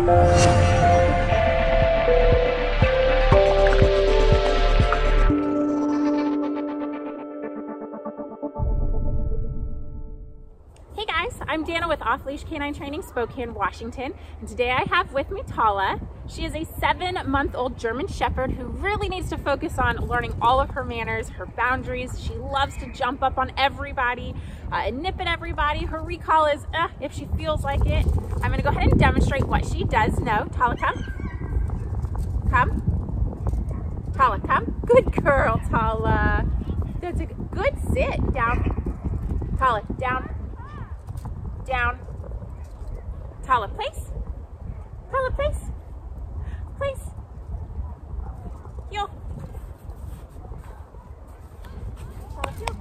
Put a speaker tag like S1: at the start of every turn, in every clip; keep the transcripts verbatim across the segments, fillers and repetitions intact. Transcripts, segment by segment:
S1: Hey guys, I'm Danna with Off Leash Canine Training, Spokane, Washington, and today I have with me TALLAH. She is a seven-month-old German Shepherd who really needs to focus on learning all of her manners, her boundaries. She loves to jump up on everybody uh, and nip at everybody. Her recall is, uh, if she feels like it. I'm gonna go ahead and demonstrate what she does know. TALLAH, come. Come. TALLAH, come. Good girl, TALLAH. That's a good sit. Down. TALLAH, down. Down. TALLAH, place. TALLAH, place. Place. Heel. TALLAH, heel.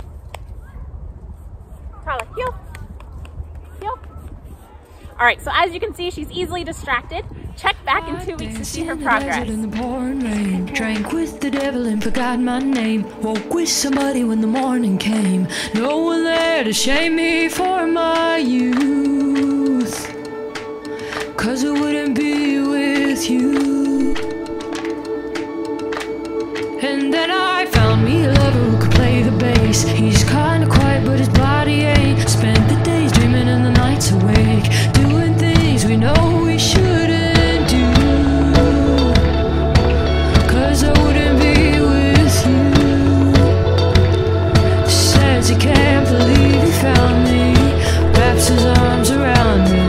S1: TALLAH, heel. Heel. All right, so as you can see, she's easily distracted. Check back in two weeks to see her progress.
S2: In the pouring rain, drank with the devil and forgot my name. Woke with somebody when the morning came. No one there to shame me for my youth, 'cause I wouldn't be with you. And then I found me a lover who could play the bass. He's kinda quiet but his body ain't. Spent the days dreaming and the nights awake, doing things we know we shouldn't. He can't believe he found me, wraps his arms around me.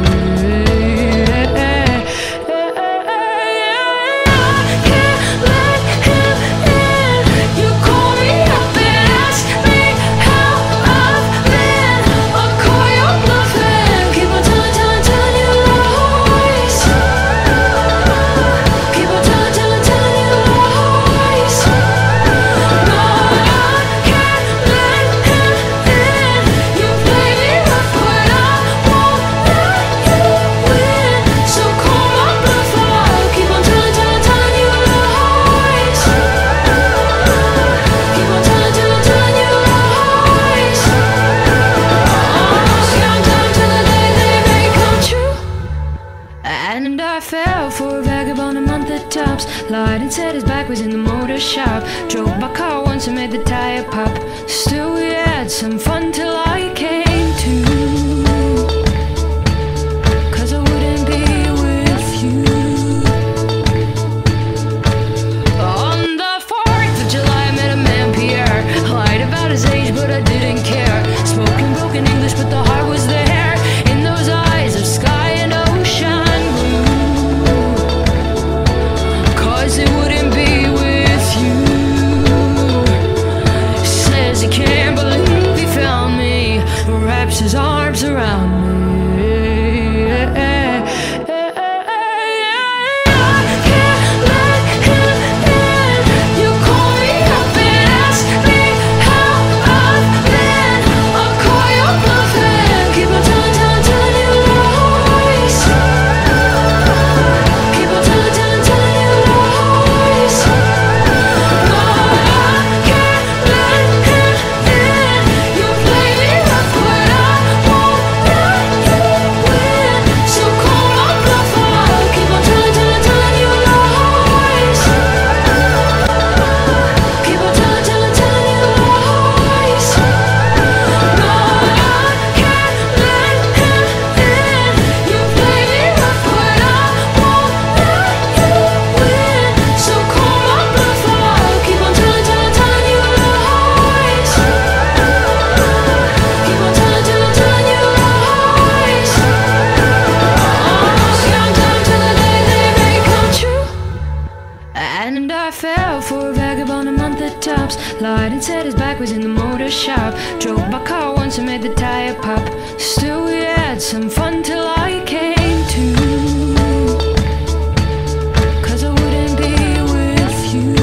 S2: And I fell for a vagabond a month at tops. Lied and said his back was in the motor shop. Drove my car once and made the tire pop. Still we had some fun till I came to, 'cause I wouldn't be with you. On the fourth of July I met a man, Pierre. Lied about his age but I didn't care. Spoken broken English but the heart was there. In those eyes of sky and ocean, it wouldn't be with you. Says he can't believe he found me, wraps his arms around me. And I fell for a vagabond a month at tops. Lied and said his back was in the motor shop. Drove my car once and made the tire pop. Still we had some fun till I came to, 'cause I wouldn't be with you.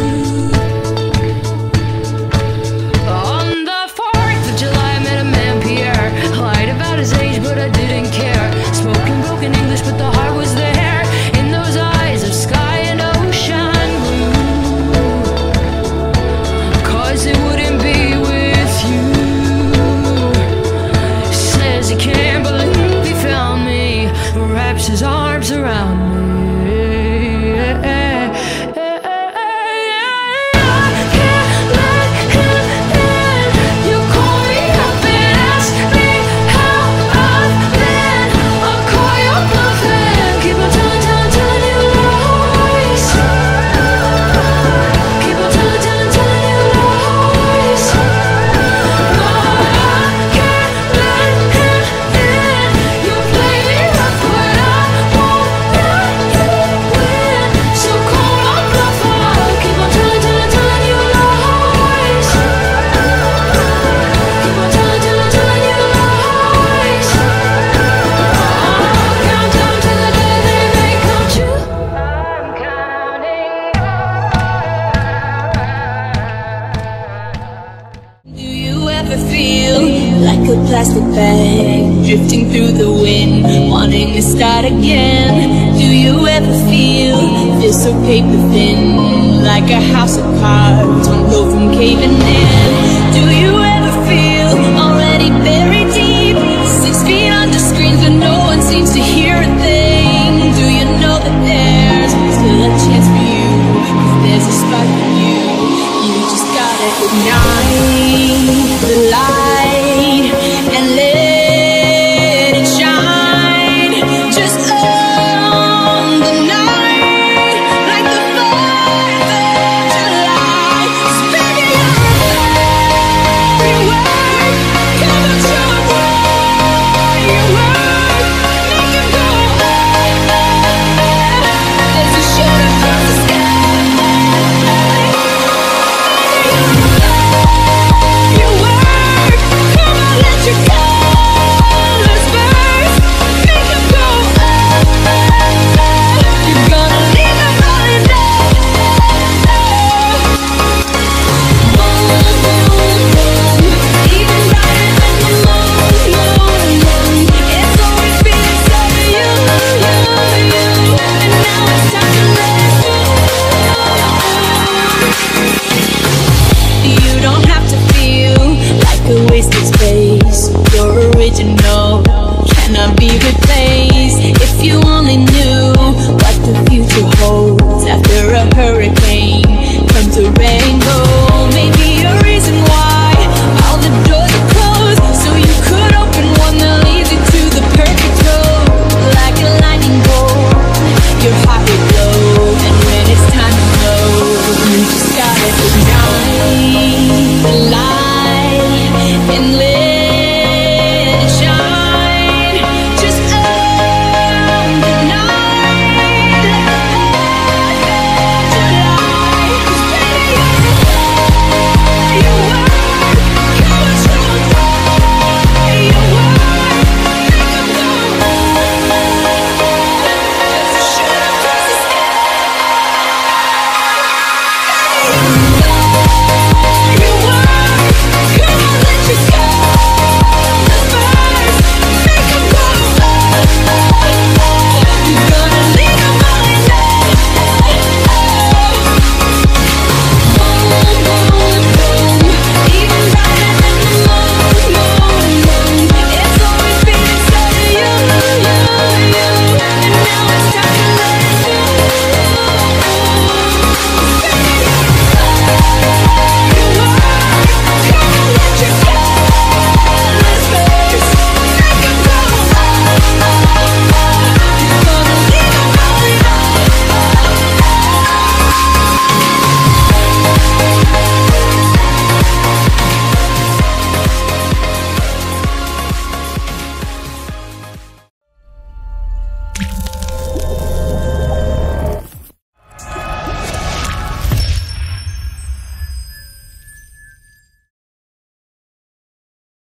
S2: On the fourth of July I met a man, Pierre. Lied about his age but I didn't care. Spoken broken English but the heart was there. In those eyes of sky and ocean, it wouldn't be with you. Says he can't believe he found me, arms around me.
S3: Plastic bag drifting through the wind, wanting to start again. Do you ever feel this so paper thin, like a house of cards, one blow from caving in? Do you ever feel already buried deep, six feet under screens but no one seems to hear a thing? Do you know that there's still a chance for you, 'cause there's a spark in you, you just gotta ignite.